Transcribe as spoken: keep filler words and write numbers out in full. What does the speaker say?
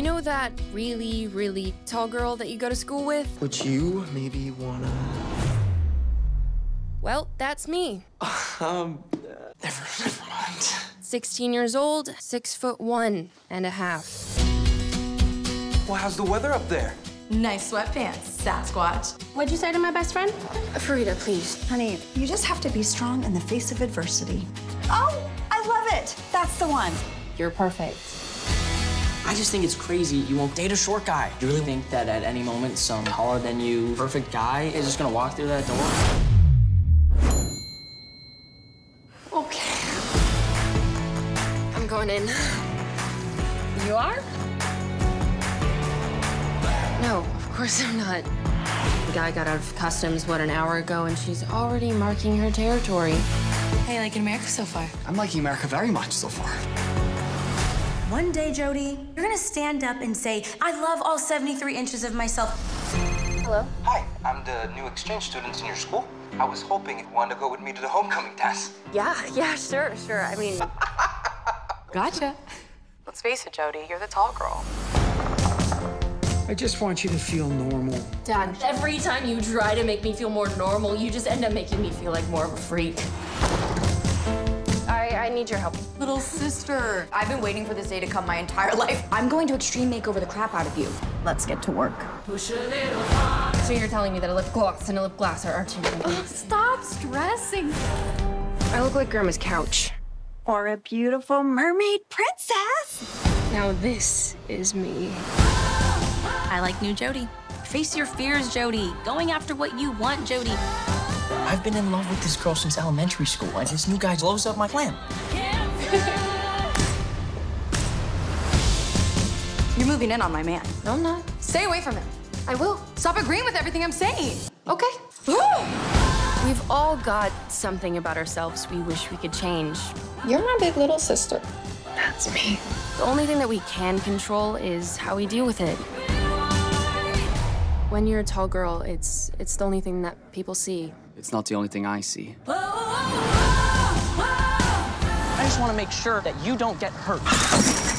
know that really, really tall girl that you go to school with? Would you maybe wanna... Well, that's me. Um, uh, never, never mind. sixteen years old, six foot one and a half. Well, how's the weather up there? Nice sweatpants, Sasquatch. What'd you say to my best friend? Farida, please. Honey, you just have to be strong in the face of adversity. Oh, I love it. That's the one. You're perfect. I just think it's crazy you won't date a short guy. You really think that at any moment some taller than you, perfect guy is just gonna walk through that door? Okay. I'm going in. You are? No, of course I'm not. The guy got out of customs, what, an hour ago, and she's already marking her territory. Hey, liking America so far? I'm liking America very much so far. One day, Jodi, you're gonna stand up and say, I love all seventy-three inches of myself. Hello? Hi, I'm the new exchange student in your school. I was hoping you wanted to go with me to the homecoming dance. Yeah, yeah, sure, sure. I mean... Gotcha. Let's face it, Jodi, you're the tall girl. I just want you to feel normal. Dad, every time you try to make me feel more normal, you just end up making me feel like more of a freak. I, I need your help. Little sister, I've been waiting for this day to come my entire life. I'm going to extreme makeover the crap out of you. Let's get to work. So you're telling me that a lip gloss and a lip glass are, are two different things? Stop stressing. I look like Grandma's couch. Or a beautiful mermaid princess. Now this is me. I like new Jodi. Face your fears, Jodi. Going after what you want, Jodi. I've been in love with this girl since elementary school, and this new guy blows up my plan. You're moving in on my man. No, I'm not. Stay away from him. I will. Stop agreeing with everything I'm saying. Okay. We've all got something about ourselves we wish we could change. You're my big little sister. That's me. The only thing that we can control is how we deal with it. When you're a tall girl, it's it's the only thing that people see. It's not the only thing I see. I just want to make sure that you don't get hurt.